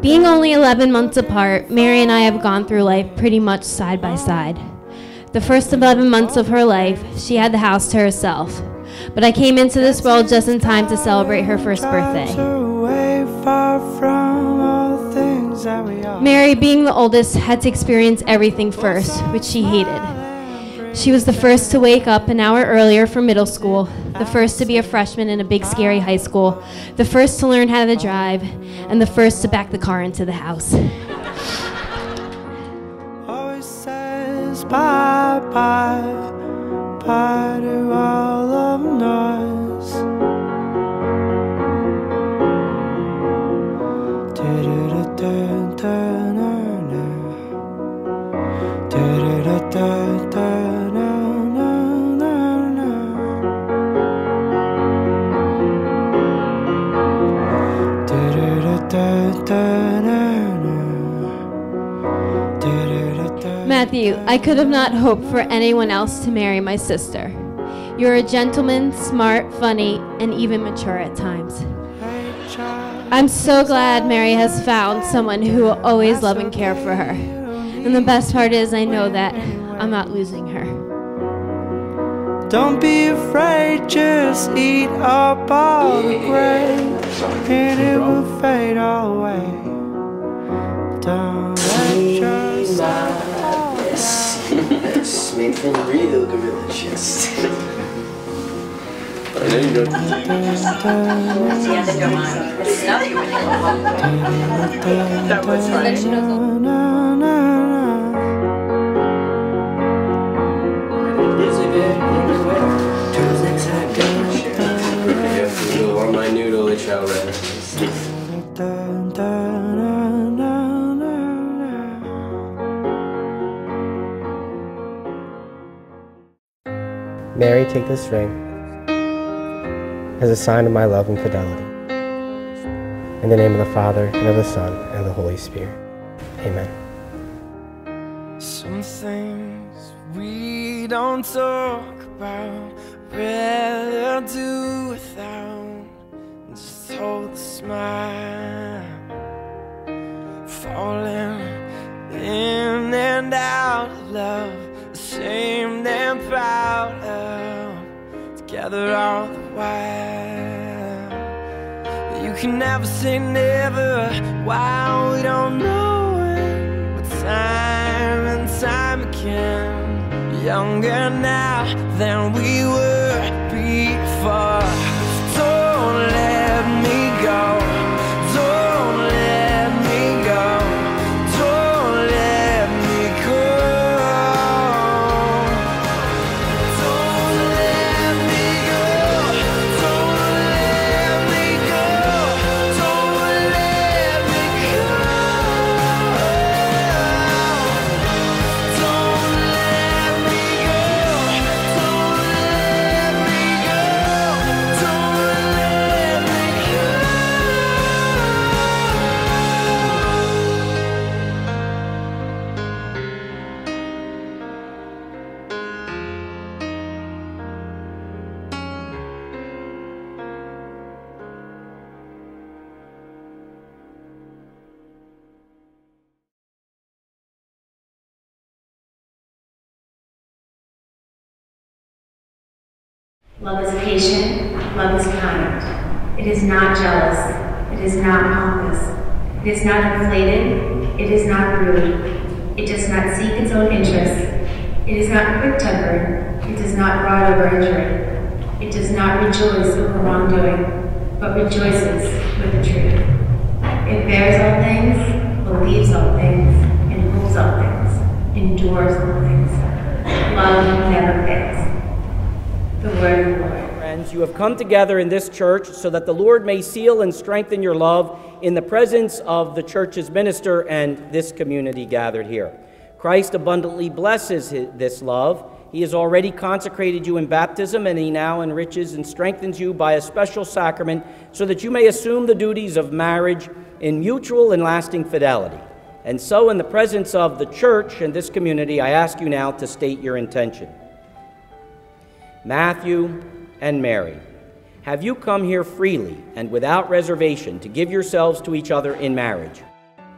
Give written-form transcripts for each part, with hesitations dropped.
Being only 11 months apart, Mary and I have gone through life pretty much side by side. The first 11 months of her life, she had the house to herself. But I came into this world just in time to celebrate her first birthday. Mary, being the oldest, had to experience everything first, which she hated. She was the first to wake up an hour earlier for middle school, the first to be a freshman in a big scary high school, the first to learn how to drive, and the first to back the car into the house. Always says bye bye, bye to all of noise. Matthew, I could have not hoped for anyone else to marry my sister. You're a gentleman, smart, funny, and even mature at times. I'm so glad Mary has found someone who will always love and care for her. And the best part is I know that I'm not losing her. Don't be afraid, just eat up all the grapes, and it will fade away. Don't let yourself fall. This made from real delicious. I know you don't. That was funny. On my noodle, it shall rest. Mary, take this ring as a sign of my love and fidelity. In the name of the Father, and of the Son, and of the Holy Spirit. Amen. Some things we don't talk about, rather do without. Just hold the smile, falling in and out of love, ashamed and proud of, together all the while. You can never say never, while we don't know it, but time and time again, younger now than we were before. Don't let me go, don't let me go, don't let me go. Don't let me go, don't let me go, don't let me go. Don't let me go, don't let me go, don't let me go. Love is patient, love is kind. It is not jealous, it is not pompous, it is not inflated, it is not rude, it does not seek its own interests, it is not quick-tempered, it does not brood over injury, it does not rejoice over wrongdoing, but rejoices with the truth. It bears all things, believes all things, and hopes all things, endures all things. Love never fails. The word of the Lord. Friends, you have come together in this church so that the Lord may seal and strengthen your love in the presence of the church's minister and this community gathered here. Christ abundantly blesses this love. He has already consecrated you in baptism, and he now enriches and strengthens you by a special sacrament so that you may assume the duties of marriage in mutual and lasting fidelity. And so, in the presence of the church and this community, I ask you now to state your intention. Matthew and Mary, have you come here freely and without reservation to give yourselves to each other in marriage?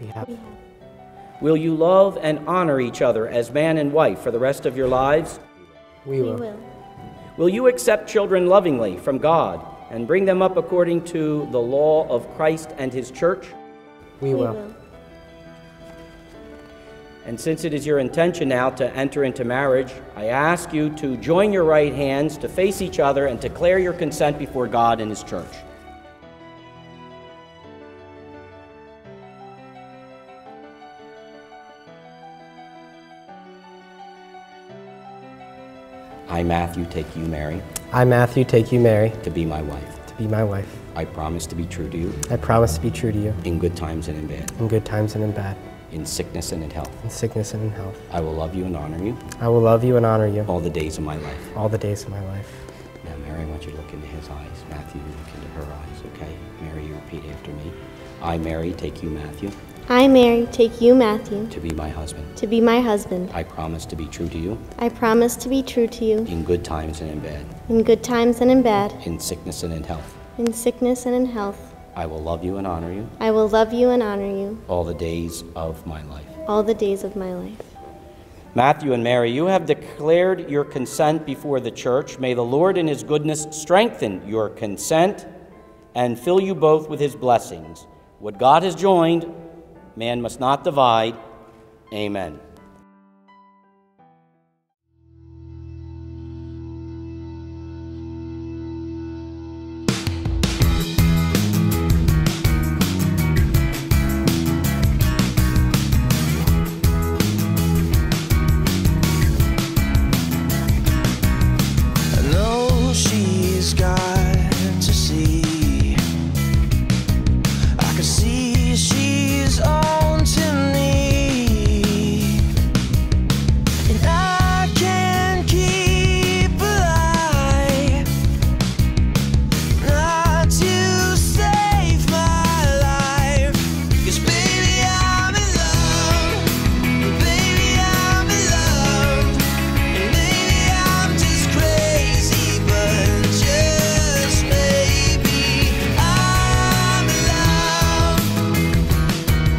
We have. Will you love and honor each other as man and wife for the rest of your lives? We will. Will you accept children lovingly from God and bring them up according to the law of Christ and his church? We will. And since it is your intention now to enter into marriage, I ask you to join your right hands to face each other and declare your consent before God and his church. I, Matthew, take you, Mary, I, Matthew, take you, Mary, to be my wife. to be my wife. I promise to be true to you I promise to be true to you in good times and in bad, in good times and in bad, in sickness and in health. in sickness and in health. I will love you and honor you I will love you and honor you all the days of my life. all the days of my life. Now, Mary, I want you to look into his eyes. Matthew, you look into her eyes, okay? Mary, you repeat after me. I, Mary, take you, Matthew, I, Mary, take you, Matthew, to be my husband. to be my husband. I promise to be true to you I promise to be true to you in good times and in bad, in good times and in bad, in sickness and in health. in sickness and in health. I will love you and honor you I will love you and honor you all the days of my life. all the days of my life. Matthew and Mary, you have declared your consent before the church. May the Lord in his goodness strengthen your consent and fill you both with his blessings. What God has joined, man must not divide. Amen. I know she's got to see. I can see she's on to me, and I can't keep alive not to save my life. 'Cause baby, I'm in love. Baby, I'm in love. Maybe I'm just crazy, but just maybe I'm in love.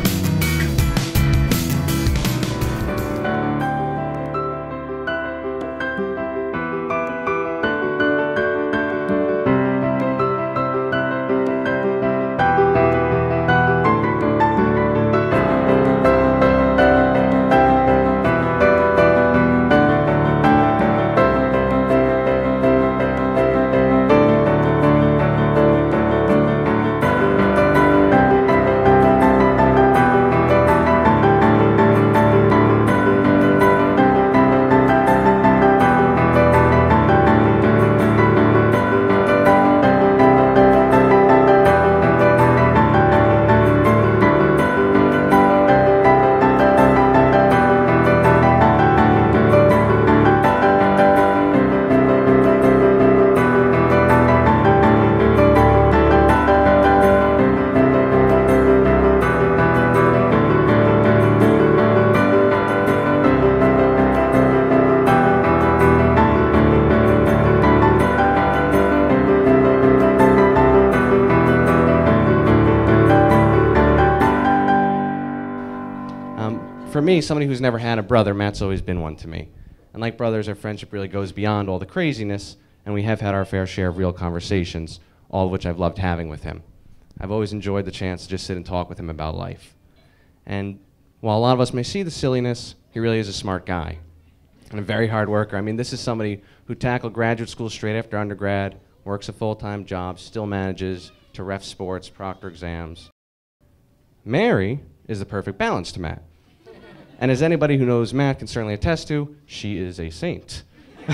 For me, somebody who's never had a brother, Matt's always been one to me. And like brothers, our friendship really goes beyond all the craziness, and we have had our fair share of real conversations, all of which I've loved having with him. I've always enjoyed the chance to just sit and talk with him about life. And while a lot of us may see the silliness, he really is a smart guy and a very hard worker. I mean, this is somebody who tackled graduate school straight after undergrad, works a full-time job, still manages to ref sports, proctor exams. Mary is the perfect balance to Matt. And as anybody who knows Matt can certainly attest to, she is a saint.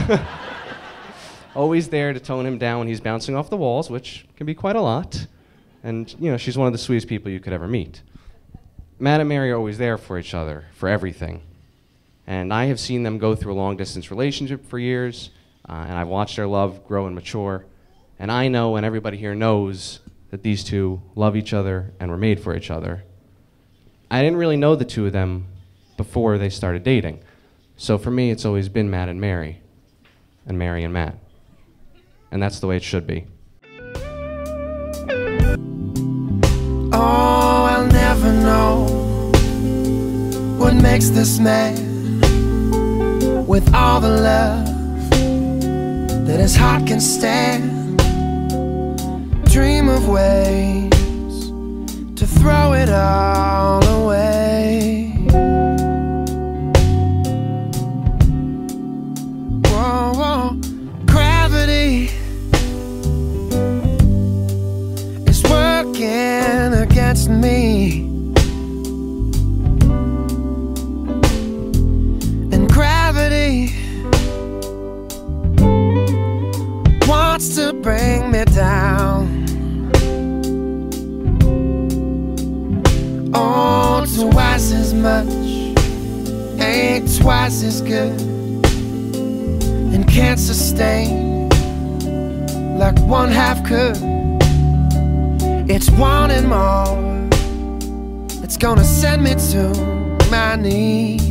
Always there to tone him down when he's bouncing off the walls, which can be quite a lot. And, you know, she's one of the sweetest people you could ever meet. Matt and Mary are always there for each other, for everything. And I have seen them go through a long-distance relationship for years, and I've watched their love grow and mature. And I know, and everybody here knows, that these two love each other and were made for each other. I didn't really know the two of them before they started dating. So for me, it's always been Matt and Mary Matt. And that's the way it should be. Oh, I'll never know makes this man with all the love that his heart can stand. Dream of ways to throw it all away. Whoa, whoa. Gravity is working against me, and gravity wants to bring me down. Oh, twice as much ain't twice as good, and can't sustain like one half could. It's wanting more, it's gonna send me to my knees.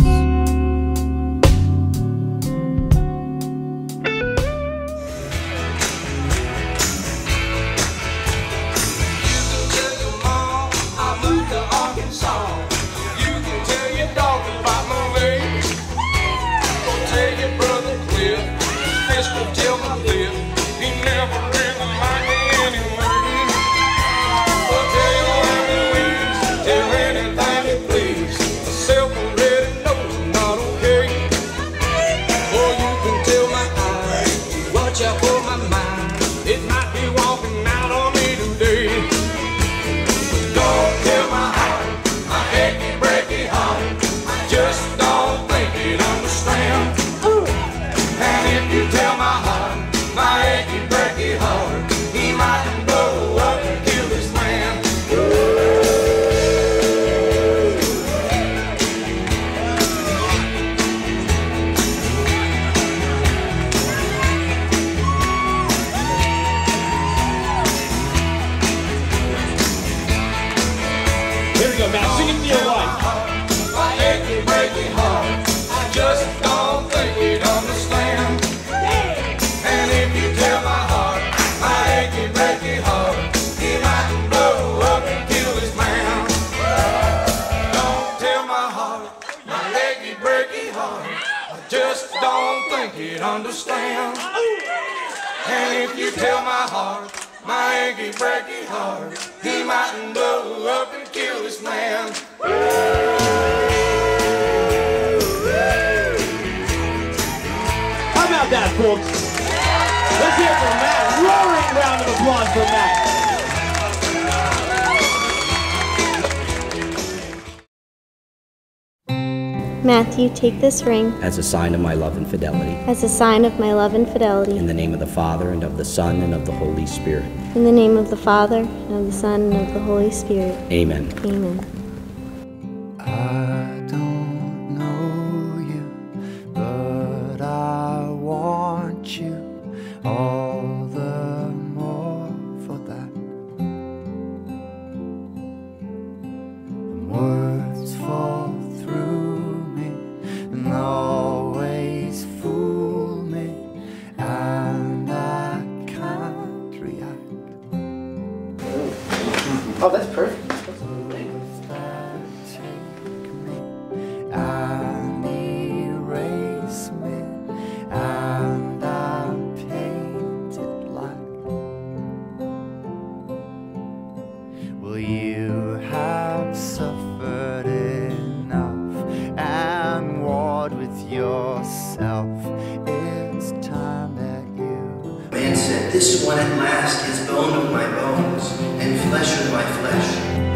Understand. And if you tell my heart, my achy breaky heart, he mightn't blow up and kill this man. How about that, folks? Let's hear it for Matt. Roaring round of applause for Matt. Matthew, take this ring as a sign of my love and fidelity. as a sign of my love and fidelity. In the name of the Father, and of the Son, and of the Holy Spirit. In the name of the Father, and of the Son, and of the Holy Spirit. Amen. Amen. I don't know you, but I want you all the more for that. Words fall through me and always fool me, and I can't react. Oh, that's perfect. And erase me, and I'm painted black. Well, you have suffered enough and warred with yourself. It's time that you. Man said, "This one at last is bone of my bones and flesh of my flesh."